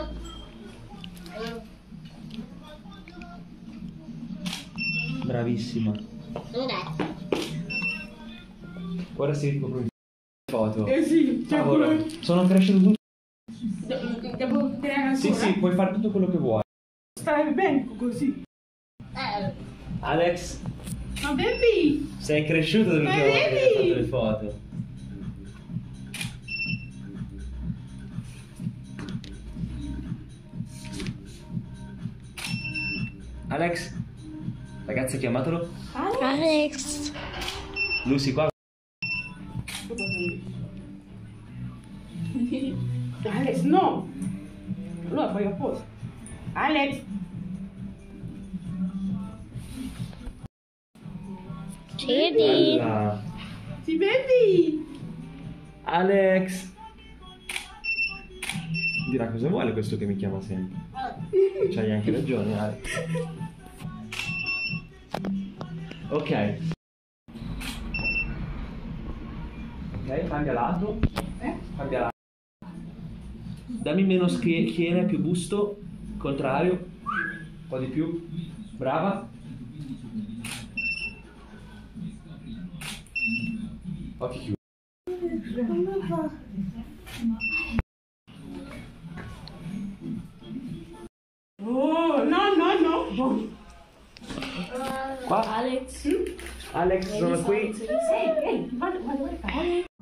Bravissima. Ora si copro in foto. Sì, Cavolo, sono cresciuto tutto. Devo tirare ancora? Sì, sì, puoi fare tutto quello che vuoi. Stai bene così. Alex, Ma baby! sei cresciuto dall'ultima volta che hai fatto le foto. Alex, ragazzi, chiamatelo. Alex. Lucy qua. Alex, no! Allora fai apposta. Alex! Cedi. Bella. Sì, baby! Alex. Dirà cosa vuole questo che mi chiama sempre. C'hai anche ragione, Alex. Ok. Ok, cambia lato. Cambia lato. Dammi meno schiena, più busto. Contrario. Un po' di più. Brava. Occhi chiusi. Oh, no! Qua. Alex. Alex, sono qui. Ehi, guarda,